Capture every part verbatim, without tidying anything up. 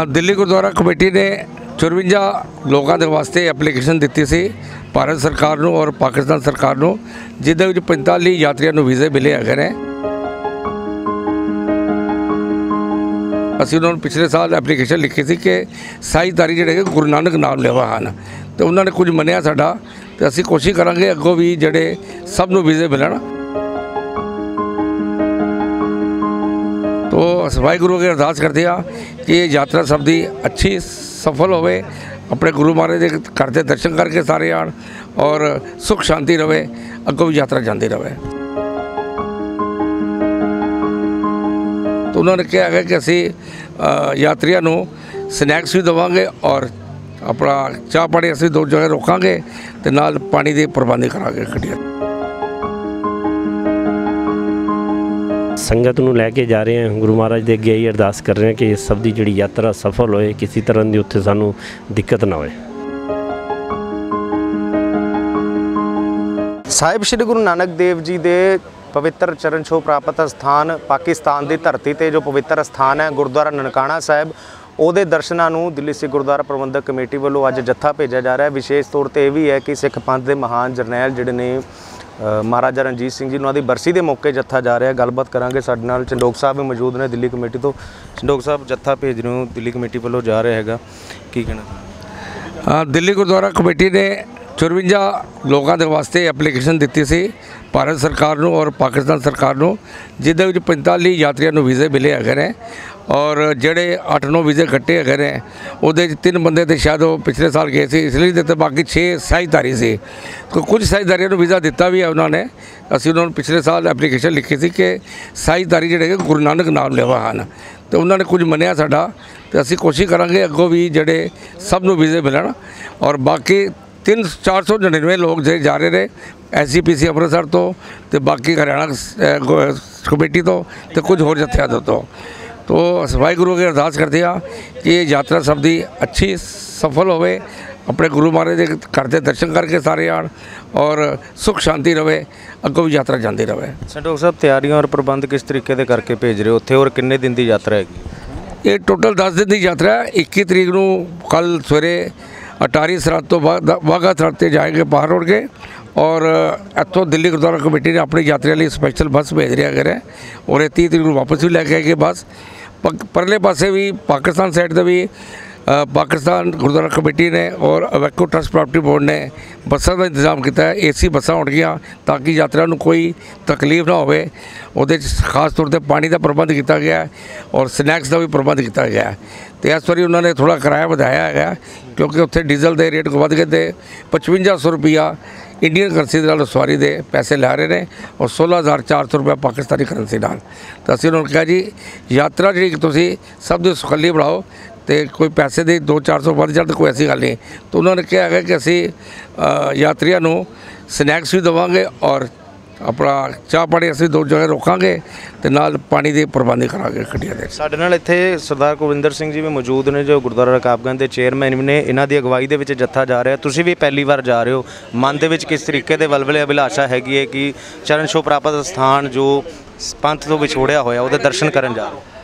Delhi gurdwara committee ने चौरवंजा लोगों के वास्ते एप्लीकेशन दी सी भारत सरकार नूं और पाकिस्तान सरकार नूं, जिहदे विच पैंतालीस यात्रियों नूं वीज़े मिले हैगे ने। असीं उन्होंने पिछले साल एप्लीकेशन लिखी सी कि साईधारी जिहड़े गुरु नानक नाम लेवा हन, तो उन्होंने कुछ मन्निया साडा, तो असीं कोशिश करांगे अगों भी जिहड़े सब नूं वीज़े मिलण। तो वाहिगुरू अगे अरदास करते हैं कि ये यात्रा सब दी अच्छी सफल होवे, अपने गुरु महाराज के घर के दर्शन करके सारे आन और सुख शांति रहे, अगों भी यात्रा जाती रहे। तो उन्होंने कहा है कि असी यात्रियों को स्नैक्स भी देवांगे और अपना चाह पानी असी दो जगह रोकांगे, तो नाल पानी की प्रबंध करांगे गड्डियां। संगत नूं लैके जा रहे हैं, गुरु महाराज दे अगे ही अरदास कर रहे हैं कि सब दी जिहड़ी यात्रा सफल होए, किसी तरह की उत्थे सानूं दिक्कत ना होए। साहिब श्री गुरु नानक देव जी दे पवित्र चरण छोह प्राप्त स्थान पाकिस्तान की धरती ते जो पवित्र स्थान है गुरुद्वारा ननकाना साहिब, ਉਹਦੇ ਦਰਸ਼ਨਾਂ ਨੂੰ ਦਿੱਲੀ ਸਿੱਖ ਗੁਰਦੁਆਰਾ ਪ੍ਰਬੰਧਕ ਕਮੇਟੀ ਵੱਲੋਂ ਅੱਜ ਜੱਥਾ ਭੇਜਿਆ ਜਾ ਰਿਹਾ ਹੈ। ਵਿਸ਼ੇਸ਼ ਤੌਰ ਤੇ ਇਹ ਵੀ ਹੈ ਕਿ ਸਿੱਖ ਪੰਥ ਦੇ ਮਹਾਨ ਜਰਨੈਲ ਜਿਹੜੇ ਨੇ महाराजा रणजीत सिंह जी उन्होंने बरसी के मौके जत्था जा रहा है। गलबात करांगे, साडे नाल चंडोक साहब भी मौजूद ने दिल्ली कमेटी तो। चंडोक साहब जत्था भेज रहे हो दिल्ली कमेटी वालों जा रहा है, की कहना? हाँ, दिल्ली गुरुद्वारा कमेटी ने चौरवंजा लोगों के वास्ते एप्लीकेशन दी सी भारत सरकार नूं और पाकिस्तान सरकार नूं, जिहदे विच पैंतालीस यात्रियों नूं वीज़े मिले हैगे ने और जिहड़े अठ नौ वीज़े कट्टे हैगे ने उहदे तीन बंदे तो शायद वो पिछले साल गए थे इसलिए दिते, बाकी छे साईधारी से। तो कुछ साईधारियों को वीज़ा दिता भी है उन्होंने। असीं उन्होंने पिछले साल एप्लीकेशन लिखी थी कि साईधारी जिहड़े गुरु नानक नाम लेवा हन, तो उन्होंने कुछ मन्निया साडा, तो असीं कोशिश करांगे अगों भी जिहड़े सब नूं वीज़े मिलण। और बाकी तीन चार सौ नड़िनवे लोग जो जा रहे हैं S G P C Amritsar तो, तो बाकी हरियाणा कमेटी तो, तो कुछ होर जत्थियां तो। तो वाहिगुरू अगे अरदास करते हैं कि ये यात्रा सब दी अच्छी सफल होवे, अपने गुरु महाराज के घर के दर्शन करके सारे आन और सुख शांति रहे, अगों भी यात्रा जाती रहे। संडोक साहब तैयारियां और प्रबंध किस तरीके से करके भेज रहे हो उत्थे, और किन्ने दिन की यात्रा है? ये टोटल दस दिन की यात्रा है। इक्की तरीक नूं कल सवेरे अटारी सरहद तो वाघा सरहद से जाएंगे बाहर रोड के, और इतों दिल्ली गुरुद्वारा कमेटी ने अपनी यात्रियों लिए स्पैशल बस भेज रही है और ये तीस तरीक वापस भी लैके आएगी बस। परले पासे भी पाकिस्तान साइड से भी पाकिस्तान गुरुद्वारा कमेटी ने और वैको ट्रस्ट प्रॉपर्टी बोर्ड ने बसों का इंतजाम किया है। ए सी बसा होणगियां ताकि यात्रा को कोई तकलीफ ना होवे। उहदे खास तौर पर पानी का प्रबंध किया गया है और स्नैक्स का भी प्रबंध किया गया है। तो इस बारी उन्होंने थोड़ा किराया बढ़ाया है क्योंकि उत्थे डीजल के रेट वध गए थे। पचवंजा सौ रुपया इंडियन करंसी नाल सवारी दे पैसे लै रहे हैं और सोलह हज़ार चार सौ रुपया पाकिस्तानी करंसी नाल। तो असीं उन्होंने कहा जी यात्रा जी तुसीं सब दी सुखली बढ़ाओ, तो कोई पैसे दे दो चार सौ बढ़ जाए तो कोई ऐसी गल नहीं। तो उन्होंने कहा है कि असी यात्रियों को स्नैक्स भी देवांगे और अपना चाह पानी असी दो जगह रोकांगे, तो नाल पानी के प्रबंध करांगे गड्डियां दे। साडे नाल इत्थे सरदार कुलविंदर सिंह जी भी मौजूद ने जो गुरुद्वारा रकाबगंज के चेयरमैन ने, इन्हां दी अगवाई दे विच जत्था जा रहा है। तुसीं भी पहली बार जा रहे हो, मन दे विच किस तरीके दे वलवले अभिलाषा हैगी है कि चरण छोह प्राप्त स्थान जो पंथ तो विछोड़िया होया उहदे दर्शन करन जा रहे हो?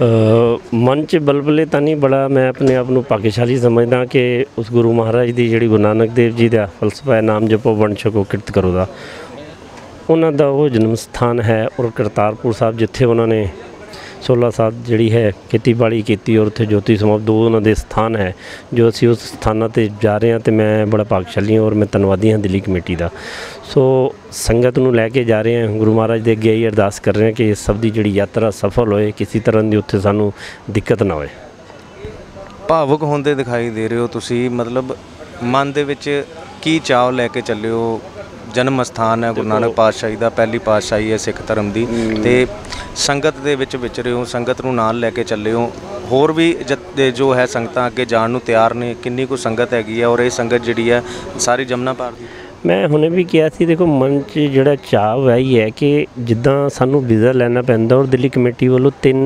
मन च बलबले तो नहीं, बड़ा मैं अपने आप को भाग्यशाली समझदा कि उस गुरु महाराज की जिहड़ी गुरु नानक देव जी का फलसफा है नाम जपो वंड छको किरत करो दा, उन्हों का वो जन्म स्थान है। और करतारपुर साहब जिथे उन्होंने सोलह साल जी है खेतीबाड़ी की और उत्थे ज्योति समाप्त दो उन्होंने स्थान है जो असी उस स्थानों पर जा रहे हैं। तो मैं बड़ा भाग्यशाली हूँ और मैं धन्नवादी हाँ दिल्ली कमेटी का। सो संगत नूं लैके जा रहे हैं, गुरु महाराज दे अगे ही अरदास कर रहे हैं कि सब दी जिहड़ी यात्रा सफल होए, किसी तरह की उत्थे सानूं दिक्कत ना होए। भावुक होंदे दिखाई दे रहे हो तुसीं, मतलब मन दे विच की चाव लैके चले हो? जन्म स्थान है गुरु नानक पातशाही का, पहली पातशाही है सिख धर्म की, तो संगत दे विच विचरे हो, संगत नूं नाल लैके चले हो, होर भी जत्थे जो है संगतां अगे जाण नूं तैयार ने, किन्नी को संगत हैगी है और ये संगत जिहड़ी है सारी जमुना पार दी? मैं हुणे भी किया सी, देखो मन च जिहड़ा चाव है ही है कि जिद्दां सानूं वीज़ा लैना पैंदा और दिल्ली कमेटी वालों तीन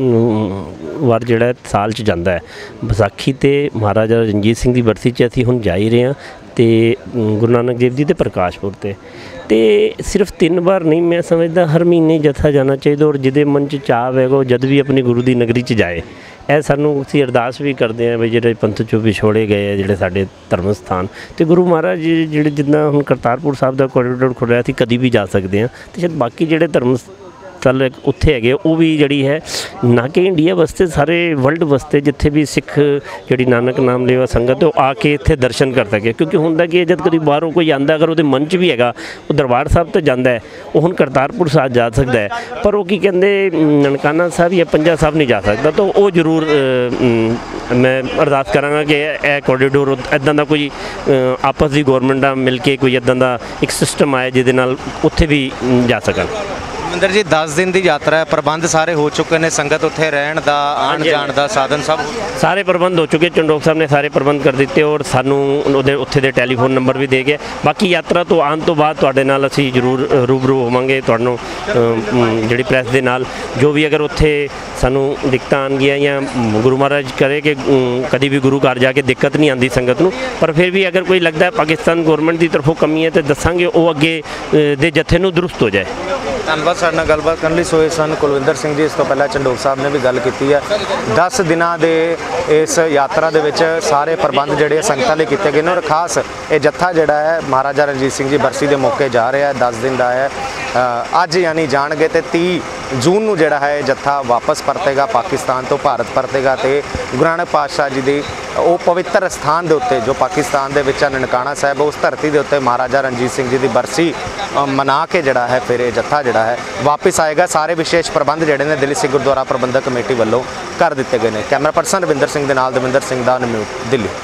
वार जिहड़ा साल च जांदा है। विसाखी ते महाराजा रणजीत सिंह की बरसी च असीं हुण जा ही रहे हां ते गुरु नानक देव जी ते प्रकाशपुर ते ते सिर्फ तीन बार नहीं, मैं समझदा हर महीने जत्था जाना चाहिए और जिहदे मन च चाव है वो जद भी अपनी गुरु की नगरी च जाए। ਇਹ ਸਾਨੂੰ ਅਸੀਂ ਅਰਦਾਸ ਵੀ ਕਰਦੇ ਹਾਂ ਵੀ ਜਿਹੜੇ ਪੰਥ ਚੋਂ ਵਿਛੋੜੇ ਗਏ ਆ ਜਿਹੜੇ ਸਾਡੇ ਧਰਮ ਸਥਾਨ, ਤੇ ਗੁਰੂ ਮਹਾਰਾਜ ਜੀ ਜਿਹੜੇ ਜਿੱਦਾਂ ਹੁਣ ਕਰਤਾਰਪੁਰ ਸਾਹਿਬ ਦਾ ਕੋਰੀਡੋਰ ਖੁੱਲ੍ਹਿਆ, ਅਸੀਂ ਕਦੀ ਵੀ ਜਾ ਸਕਦੇ ਹਾਂ, ਤੇ ਸ਼ਾਇਦ ਬਾਕੀ ਜਿਹੜੇ ਧਰਮ ਚੱਲ ਉੱਥੇ ਹੈਗੇ ਉਹ ਵੀ ਜਿਹੜੀ ਹੈ ਨਾ ਕਿ ਇੰਡੀਆ ਵਾਸਤੇ, ਸਾਰੇ ਵਰਲਡ ਵਾਸਤੇ ਜਿੱਥੇ ਵੀ ਸਿੱਖ ਜਿਹੜੀ ਨਾਨਕ ਨਾਮ ਲੇਵਾ ਸੰਗਤ ਉਹ ਆ ਕੇ ਇੱਥੇ ਦਰਸ਼ਨ ਕਰ ਸਕੇ। ਕਿਉਂਕਿ ਹੁੰਦਾ ਕਿ ਜਦ ਕਦੀ ਬਾਹਰੋਂ ਕੋਈ ਆਉਂਦਾ, ਅਗਰ ਉਹਦੇ ਮਨ 'ਚ ਵੀ ਹੈਗਾ ਉਹ ਦਰਬਾਰ ਸਾਹਿਬ ਤੇ ਜਾਂਦਾ ਹੈ, ਉਹ ਹੁਣ ਕਰਤਾਰਪੁਰ ਸਾਹਿਬ ਜਾ ਸਕਦਾ ਹੈ, ਪਰ ਉਹ ਕੀ ਕਹਿੰਦੇ ਨਨਕਾਣਾ ਸਾਹਿਬ ਜਾਂ ਪੰਜਾ ਸਾਹਿਬ ਨਹੀਂ ਜਾ ਸਕਦਾ। ਤਾਂ ਉਹ ਜ਼ਰੂਰ ਮੈਂ ਅਰਦਾਸ ਕਰਾਂਗਾ ਕਿ ਇਹ ਕੋਰੀਡੋਰ ਇੱਦਾਂ ਦਾ ਕੋਈ ਆਪਸ ਦੀ ਗੌਰਮੈਂਟਾਂ ਮਿਲ ਕੇ ਕੋਈ ਇੱਦਾਂ ਦਾ ਇੱਕ ਸਿਸਟਮ ਆਏ ਜਿਹਦੇ ਨਾਲ ਉੱਥੇ ਵੀ ਜਾ ਸਕਣ। ਰਮਿੰਦਰ ਜੀ, ਦਸ ਦਿਨ ਦੀ ਯਾਤਰਾ ਹੈ, ਪ੍ਰਬੰਧ ਸਾਰੇ ਹੋ ਚੁੱਕੇ ਨੇ, ਸੰਗਤ ਉੱਥੇ ਰਹਿਣ ਦਾ, ਆਉਣ ਜਾਣ ਦਾ ਸਾਧਨ ਸਭ ਸਾਰੇ ਪ੍ਰਬੰਧ ਹੋ ਚੁੱਕੇ। ਚੰਡੋਕ ਸਾਹਿਬ ਨੇ ਸਾਰੇ ਪ੍ਰਬੰਧ ਕਰ ਦਿੱਤੇ ਔਰ ਸਾਨੂੰ ਉਹਦੇ ਉੱਥੇ ਦੇ ਟੈਲੀਫੋਨ ਨੰਬਰ ਵੀ ਦੇ ਗਏ। ਬਾਕੀ ਯਾਤਰਾ ਤੋਂ ਆਉਣ ਤੋਂ ਬਾਅਦ ਤੁਹਾਡੇ ਨਾਲ ਅਸੀਂ ਜ਼ਰੂਰ ਰੂਬਰੂ ਹੋਵਾਂਗੇ, ਤੁਹਾਨੂੰ ਜਿਹੜੀ ਪ੍ਰੈਸ ਦੇ ਨਾਲ ਜੋ ਵੀ ਅਗਰ ਉੱਥੇ ਸਾਨੂੰ ਦਿੱਕਤਾਂ ਆਉਣਗੀਆਂ ਜਾਂ ਗੁਰੂ ਮਹਾਰਾਜ ਕਰੇ ਕਿ ਕਦੀ ਵੀ ਗੁਰੂ ਘਰ ਜਾ ਕੇ ਦਿੱਕਤ ਨਹੀਂ ਆਉਂਦੀ ਸੰਗਤ ਨੂੰ, ਪਰ ਫਿਰ ਵੀ ਅਗਰ ਕੋਈ ਲੱਗਦਾ ਪਾਕਿਸਤਾਨ ਗੌਰਮੈਂਟ ਦੀ ਤਰਫੋਂ ਕਮੀ ਹੈ ਤਾਂ ਦੱਸਾਂਗੇ, ਉਹ ਅੱਗੇ ਦੇ ਜਥੇ ਨੂੰ ਦਰੁਸਤ ਹੋ ਜਾਏ। ਧੰਨਵਾਦ ਸਾਡੇ ਨਾਲ ਗੱਲਬਾਤ ਕਰਨ ਲਈ। ਸੋ ਇਹ ਸਨ ਕੁਲਵਿੰਦਰ ਸਿੰਘ ਜੀ। ਇਸ ਤੋਂ ਪਹਿਲਾਂ ਚੰਡੋਕ ਸਾਹਿਬ ਨੇ ਵੀ ਗੱਲ ਕੀਤੀ ਹੈ। ਦਸ ਦਿਨਾਂ ਦੇ ਇਸ ਯਾਤਰਾ ਦੇ ਵਿੱਚ ਸਾਰੇ ਪ੍ਰਬੰਧ ਜਿਹੜੇ ਸੰਗਤਾਂ ਲਈ ਕੀਤੇ ਗਏ ਨੇ ਔਰ ਖਾਸ ਇਹ ਜੱਥਾ ਜਿਹੜਾ ਹੈ ਮਹਾਰਾਜਾ ਰਣਜੀਤ ਸਿੰਘ ਜੀ ਬਰਸੀ ਦੇ ਮੌਕੇ ਜਾ ਰਿਹਾ ਹੈ, ਦਸ ਦਿਨ ਦਾ ਹੈ। ਅੱਜ ਯਾਨੀ ਜਾਣਗੇ ਤੇ ਤੀਹ ਜੂਨ ਨੂੰ ਜਿਹੜਾ ਹੈ ਜੱਥਾ ਵਾਪਸ ਪਰਤੇਗਾ, ਪਾਕਿਸਤਾਨ ਤੋਂ ਭਾਰਤ ਪਰਤੇਗਾ ਤੇ ਗੁਰੂ ਨਾਨਕ ਪਾਤਸ਼ਾਹ ਜੀ ਦੀ ਉਹ ਪਵਿੱਤਰ ਸਥਾਨ ਦੇ ਉੱਤੇ ਜੋ ਪਾਕਿਸਤਾਨ ਦੇ ਵਿੱਚ ਨਨਕਾਣਾ ਸਾਹਿਬ, ਉਸ ਧਰਤੀ ਦੇ ਉੱਤੇ ਮਹਾਰਾਜਾ ਰਣਜੀਤ ਸਿੰਘ ਜੀ ਦੀ ਬਰਸੀ ਮਨਾ ਕੇ ਜਿਹੜਾ ਹੈ ਫਿਰ ਇਹ ਜੱਥਾ ਜਿਹੜਾ ਹੈ ਵਾਪਸ ਆਏਗਾ। ਸਾਰੇ ਵਿਸ਼ੇਸ਼ ਪ੍ਰਬੰਧ ਜਿਹੜੇ ਨੇ ਦਿੱਲੀ ਸਿੱਖ ਗੁਰਦੁਆਰਾ ਪ੍ਰਬੰਧਕ ਕਮੇਟੀ ਵੱਲੋਂ ਕਰ ਦਿੱਤੇ ਗਏ ਨੇ। ਕੈਮਰਾ ਪਰਸਨ ਰਵਿੰਦਰ ਸਿੰਘ ਦੇ ਨਾਲ ਦਵਿੰਦਰ ਸਿੰਘ ਦਾ ਨਿਊਜ਼ ਦਿੱਲੀ।